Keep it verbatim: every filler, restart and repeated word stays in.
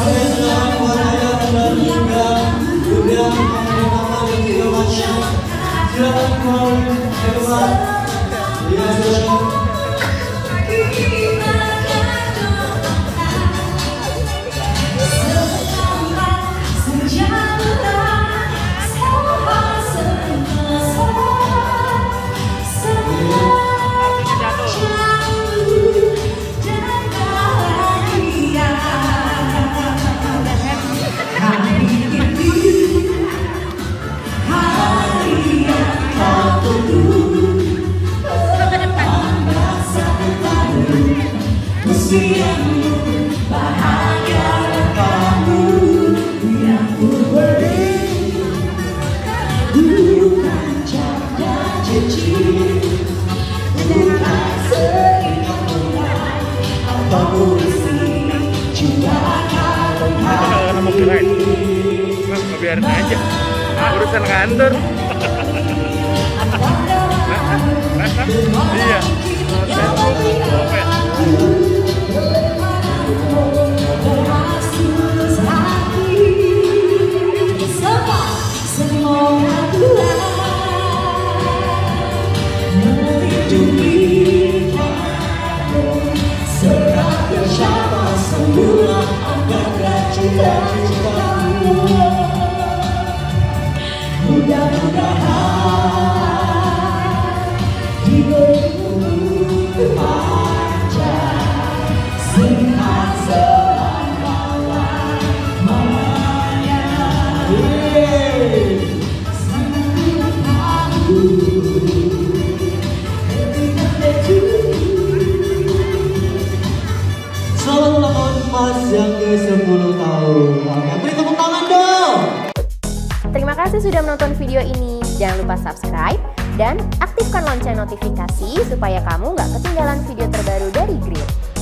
Biarin aja, urusan kantor. Iya. Selamat ulang tahun Mas yang ke sepuluh tahun. Beri tepuk tangan dong. Terima kasih sudah menonton video ini. Jangan lupa subscribe dan aktifkan lonceng notifikasi supaya kamu nggak ketinggalan video terbaru dari Grill.